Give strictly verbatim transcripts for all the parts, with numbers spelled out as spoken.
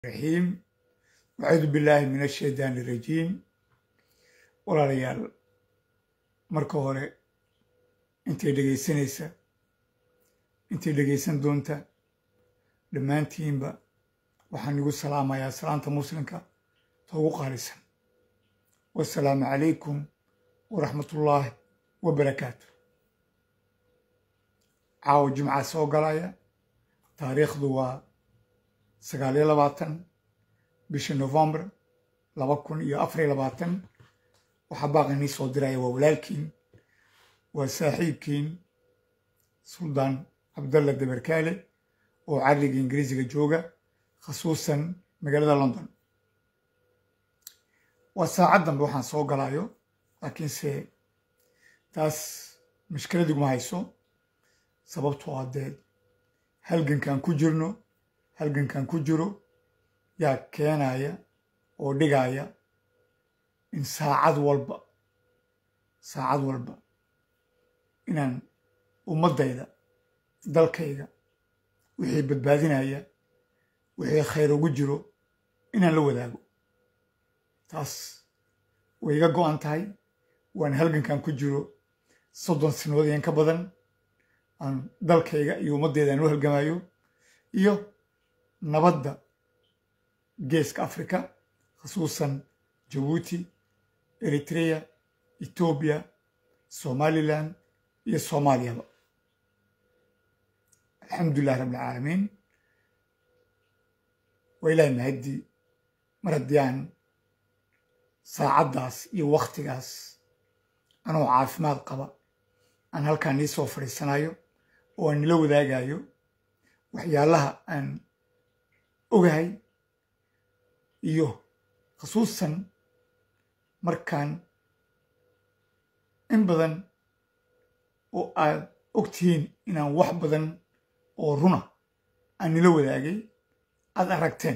الرحيم أعوذ بالله من الشيطان الرجيم walaalyaal marka hore intay dhegaysanaysa intay dhegaysan doonta dhammaantiinba waxaan igu salaamayaa salaanta muslimka ta ugu qaalisan wassalaamu calaykum waraxmatullaahi wabarakaatu caawa jimca soo galaya taariikhdu waa sagaal iyo labaatan bisha November laba kun iyo afar iyo labaatan waxaa baaqani soo diraya waa walaalkiin waa saaxiibkiin Suldaan Cabdalla Dabarkaale oo cariga Ingiriisiga jooga khasuusan magaalada London waa saacadan waxaan soo galayo laakiinse taas mushkiladu ma hayso sababtoo ah dee halgankan ku jirno halgankan ku jiro yaa keenaya oo dhigaya in saacad walba saacad walba inaan ummadayda dalkayga wixii badbaadinaya wixii khayr ugu jiro inaan la wadaago taas way iga go'an tahay waan halgankan ku jiro soddon sanadood iyo ka badan aan dalkayga iyo ummadayda aan u halgamayo iyo nabadda geeska Afrika khasuusan Djibouti Eritrea Ethiopia Somaliland iyo Soomaaliya alxamdulillah rabbil caalamiin wa ilaahay mahadi mar haddii aan saacaddaas iyo wakhtigaas anoo caafimaad qaba aan halkaan ii soo fadhiisanayo oo aan nila wadaagayo waxyaalaha aan ogahay iyo khasuusan markaan in badan oo aad ogtihiin inaan wax badan oo runa aan nila wadaagay aad aragteen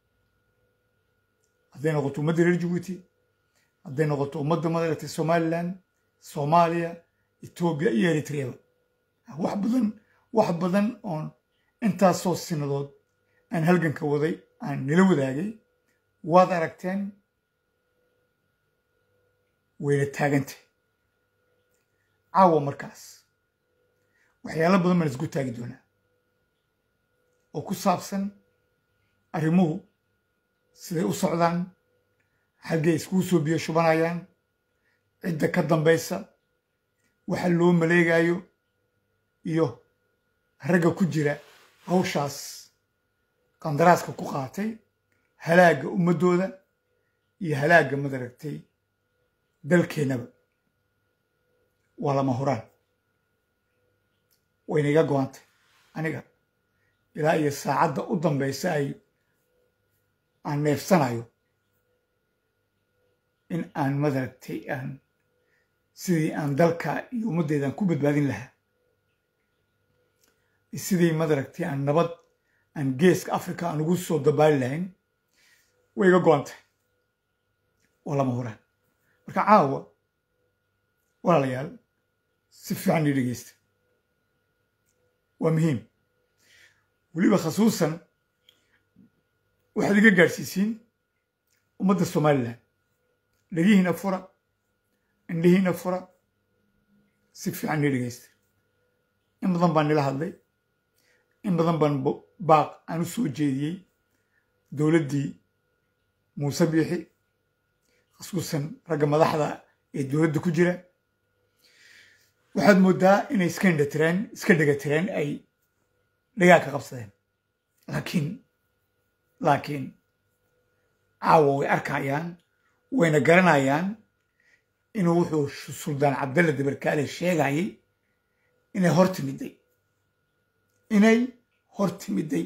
hadday noqoto ummadda reer Djibouti hadday noqoto ummadda madaragtay Somaliland Soomaaliya Ethiopia iyo Eritrea wax badan wax badan oon intaasoo sinadood aan halganka waday aan nila wadaagay waad aragteen wayna taagantay caawa markaas waxyaalo badan baan isku taagi doonaa oo ku saabsan arrimuhu siday u socdaan xaggay iskugu soo biyo shubanayaan cidda ka dambaysa waxa loo maleegayo iyo ragga ku jira hawshaas qandaraaska ku qaatay halaaga ummadooda iyo halaaga madaragtay dalkeenaba waa lama huraan wayna iga go'antay aniga ilaa iyo saacadda u dambaysa ay aan neefsanayo in aan madaragtay aan sidii aan dalka iyo ummaddeedaan ku badbaadin lahaa sidii madaragtay aan nabad aan geeska Afrika aan ugu soo dabaali lahayn way iga go'antay waa lama huraan marka caawa walaalayaal si fiican ii dhegeysta waa muhiim weliba khasuusan waxaad iga gaadhsiisiin ummadda Somaliland dhagihiina fura indhihiina fura si fiican ii dhegeysta in badan baan nila hadlay in badan baan baaq aan u soo jeediyey dowladdii Muuse Biixi khasuusan ragga madaxda ee dowladda ku jira waxaad moodaa inay iska indhatireen iska dhagatireen ay dhagaa ka qabsadeen laakiin laakiin caawa way arkayaan wayna garanayaan inuu wuxuu Suldaan Cabdalla Dabarkaale sheegayay inay hor timiday inay hor timiday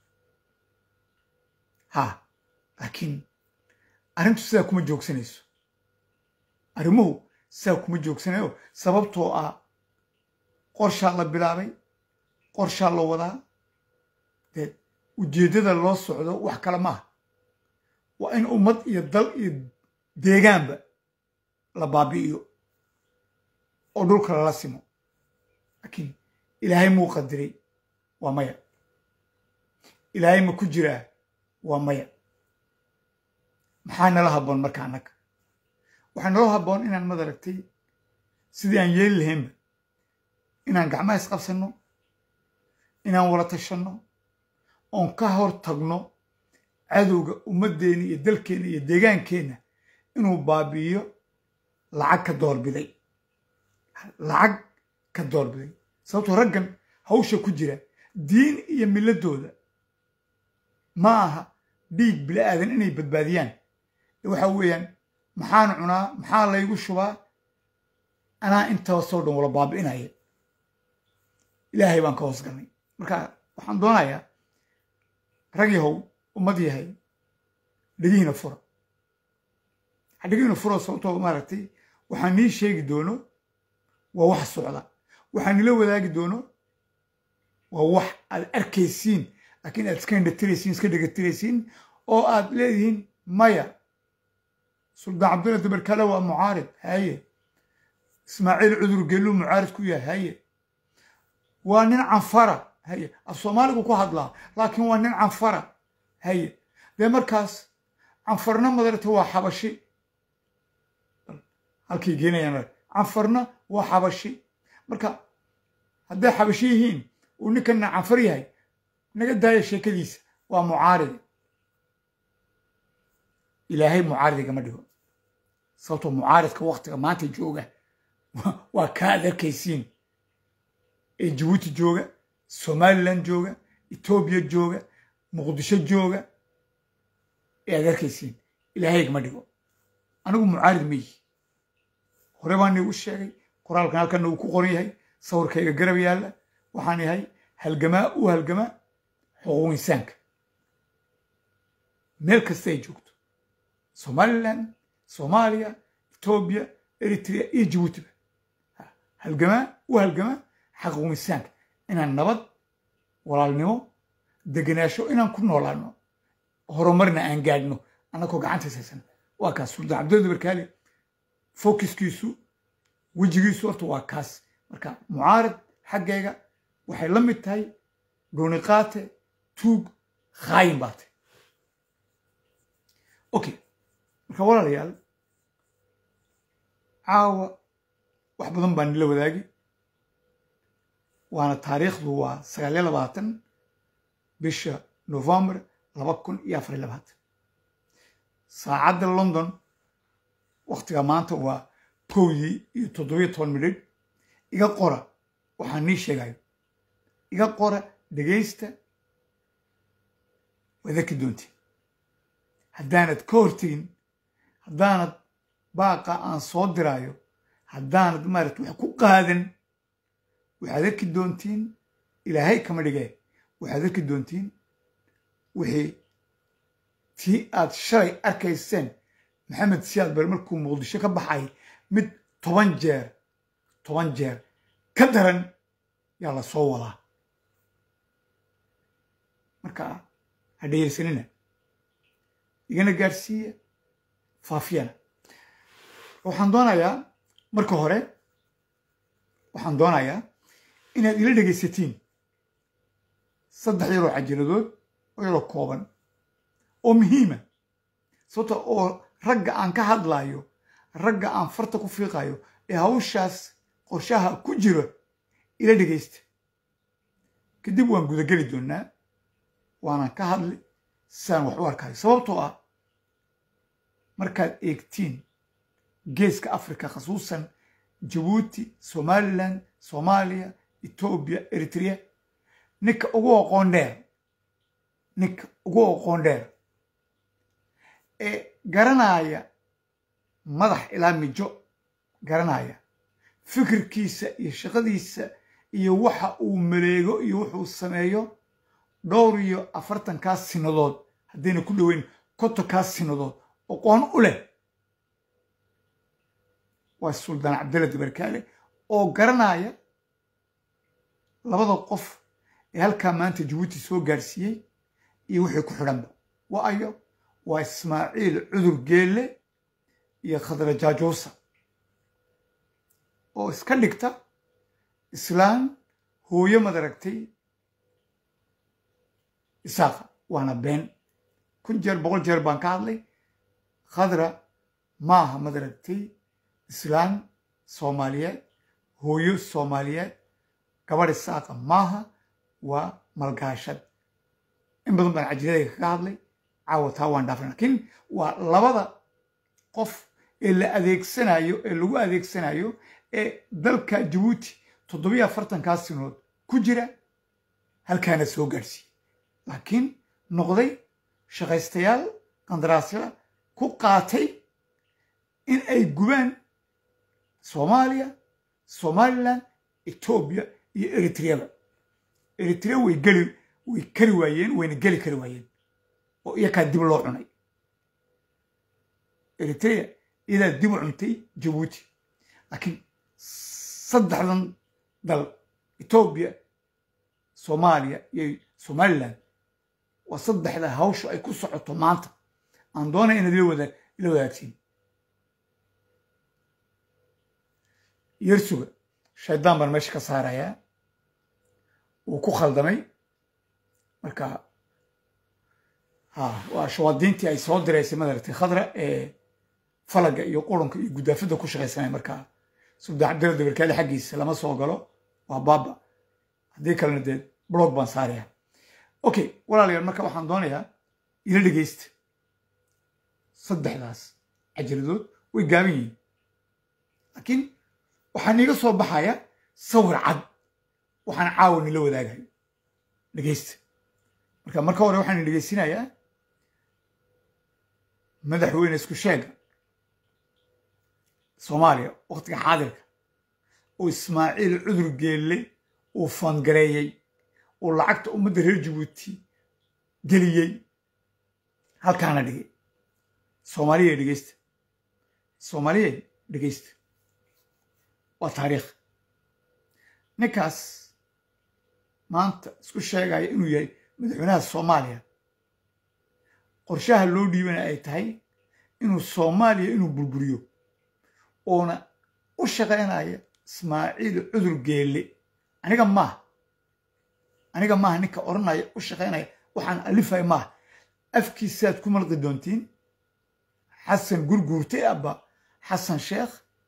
ha laakiin arrintu sidaa kuma joogsanayso arrimuhu sidaa kuma joogsanayo sababtoo ah qorshaa la bilaabay qorshaa la wadaa dee ujeeddada loo socdo wax kale maaha waa in ummad iyo dal iyo deegaanba la baabi'iyo oo dhulka lala simo laakiin ilaahay muu qadiray waa maya ilaahay ma ku jiraa waa maya maxaa nala habboon marka annaga waxaa naloo habboon inaan madaragtay sidii aan yeeli lahaynba inaan gacmaha isqabsanno inaan wala tashanno oon ka hor tagno cadowga ummaddeena iyo dalkeenna iyo deegaankeenna inuu baabi'iyo lacag ka doorbiday lacag ka doorbiday sababtoo raggan hawsha ku jira diin iyo milladooda ma aha dhiig bila'aadan inay badbaadiyaan waxa weeyaan maxaan cunaa maxaa laygu shubaa anaa intaba soo dhan wala baabi'inaya ilaahay baan ka hoos galnay marka waxaan doonayaa rag yahow ummad yahay dhegihiina fura ha dhegihiina fura sababtoo maaragtay waxaan nii sheegi doono waa wax socda waxaan nila wadaagi doono waa wax aad arkaysiin laakiin aad iska indhatiraysiin iska dhegatiraysiin oo aad leedihiin maya suldaan cabdulla dabarkale waa mucaarid haye ismaaciil cudur geeluu mucaarid ku yahay haye waa nin canfara haye af soomaaligu ku hadlaa laakiin waa nin canfara haye dee markaas canfarna madarata waa xabashi halkay geenayaan canfarna waa xabashi marka hadday xabashi yihiin uu ninkana canfar yahay naga daaya sheekadiisa waa mucaaridi ilaahay mucaaridigama dhigo sababtoo mucaaridka waktiga maanta jooga waa kaa ad arkaysiin ee jabuuti jooga somalilan jooga etoobiya jooga muqdisho jooga ee ad arkaysiin ilaahayigama dhigo anigu mucaarid ma yihi hore baan iigu sheegay qoraalkan halkana uu ku qoran yahay sawirkayga garab yaalla waxaan yahay halgamaa u halgamaa xuquuq insaanka meel kasta ay joogto somalilan soomaaliya etoobiya eritrea iyo jabuutiba halgamaa u halgamaa xaquuq insaanka inaan nabad walaalnimo deganaasho inaan ku noolaano horumarna aan gaadhno annagoo gacanta saysan waa kaas suldaan cabdulla dabarkaale fokiskiisu wejigiisu horta waa kaas marka mucaarad xaggayga waxay la mid tahay gooniqaate tuug khaayin baate okay marka walaalayaal caawa wax badan baan nila wadaagi waana taariikhdu waa sagaal iyo labaatan bisha november laba kun iyo afar iyo labaatan saacadda london waktiga maanta waa kowdii iyo toddobiyo toban midhidh iga qora waxaan nii sheegayo iga qora dhegaysta waad arki doontiin haddaanad ka hortegin haddaanad baaqa aan soo diraayo haddaanad maaragta wax ku qaadan waxaad arki doontiin ilaahay kama dhigee waxaad arki doontiin wixii tii aad shalay arkayseen maxamed siyaad bare markuu muqdisho ka baxay mid toban jeer toban jeer ka daran yaa la soo wadaa marka ha dhegaysanina igana gaadhsiiya faafiyana waxaan doonayaa marka hore waxaan doonayaa inaad ila dhegaysatiin saddex yaroo cajiladood oo yaroo kooban oo muhiima sababta oo ragga aan ka hadlaayo ragga aan farta ku fiiqayo ee hawshaas qorshaha ku jiro ila dhegaysta kadib waan gudageli doonaa waanan ka hadli saan wax u arkayo sababtoo ah markaad eegtiin geeska africa khasuusan jabuuti somalilan soomaaliya etoobiya eritrea ninka ugu aqoon dheer ninka ugu aqoon dheer ee garanaya madax ilaa mijo garanaya fikirkiisa iyo shaqadiisa iyo waxa uu maleego iyo wuxuu sameeyo dhowr iyo afartankaas sinadood haddayna ku dhoweyn kontonkaas sinadood aqoon u leh waa suldaan cabdulla dabarkaale oo garanaya labada qof ee halkaa maanta jabuuti soo gaadhsiiyey iyo wixii ku xidhanba waa ayo waa ismaaciil cudur geelle iyo khadra jaajuusa oo iska dhigta islaan hooyo madaragtay isaaqa waana been kun jeer boqol jeer baan ka hadlay khadra maaha madaragtay islaan soomaaliyeed hooyo soomaaliyeed gabadh saaqa maaha waa malgaashad in badan baan cajiladayga kaga hadlay caawa taa waan dhaafay laakiin waa labada qof ee la adeegsanayo ee lagu adeegsanayo ee dalka Djibouti toddobiyo afartankaa sinood ku jira halkaana soo gaarsiiyey laakiin noqday shaqaystayaal qandaraasyada ku qaatay in ay gubaan Soomaaliya Somaliland Ethiopia iyo Eritrea Eritrea way gali way kari waayeen wayna gali kari waayeen oo iyaga dib loo cunay Eritrea ila dib u cuntay Djibouti laakiin saddexdan dal Ethiopia Soomaaliya iyo Somaliland waa saddexda hawsha ay ku socoto maanta aan doonay in la wada la wadaagtiin yarsuga shaydaan baan meesha ka saarayaa uu ku khaldamay marka ha waa shawaadiintii ay soo direysay madartay khadra ee falaga iyo qurunka iyo gudaafada ku shaqeysanay marka subda cabdil dabarkaale xaqiisa lama soo galo waa baaba hadii kalena dee blog baan saarayaa okay walaalayaal marka waxaan doonayaa ila dhageysta saddexdaas ajridood way gaaban yihiin laakiin waxaan iga soo baxaya sawir cad waxaan caawin la wadaagahay dhageysta marka marka hore waxaan dhageysinayaa madaxweyne isku sheega Soomaaliya waqtiga xaadirka oo Ismaaciil Cudur Geelle oo fangareeyay oo lacagta ummadda reer Djibouti geliyay halkaana dhigay Soomaaliya dhageysta Soomaaliya dhageysta waa taariikh ninkaas maanta isku sheegaya inuu yahay madaxweynaha Soomaaliya qorshaha loo dhiibana ay tahay inuu Soomaaliya inuu burburiyo oona u shaqeynaya Ismaaciil Cudur Geelle aniga ma aniga ma ninka oranaya u shaqeynaya waxaan alifay ma afkiisaad ku malqi doontiin Xasan Gurguurte abba Xasan Sheekh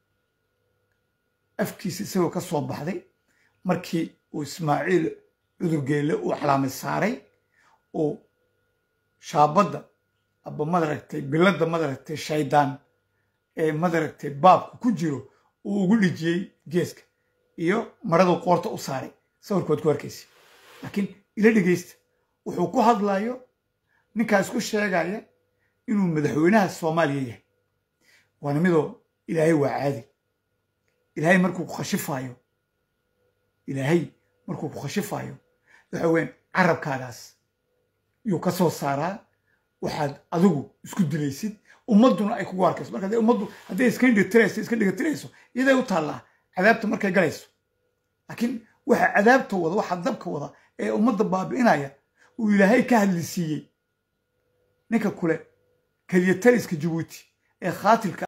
afkiisa isagoo ka soo baxday markii uu Ismaaciil Cudur Geelle uu calaamad saaray oo shaabada abba madaragtay bilada madaragtay shaydaan ee madaragtay baabku ku jiro uu ugu dhijiyay geeska iyo maradu qoorta u saaray sawirkood ku arkaysi laakiin ila dhageysta wuxuu ku hadlayo ninkaas ku sheegaya inuu madaxweynaha Soomaaliya yahay waana midoo ilaahay waa caadi ilaahay markuu ku khashifayo ilaahay markuu ku khashifayo waxa weyn carabkaadaas yuu ka soo saaraa waxaad adigu isku dilaysid ummaduna ay kugu arkayso marka ay ummaddu haday iska dhigtirayso iska dhigtirayso iyaday u taala cadaabta markay galayso laakiin waxa cadaabta wada waxa dabka wada ee ummadda baabiinaya uu ilaahay ka hadlisiiyay ninka kule kaliya taliska Djibouti ee khaatilka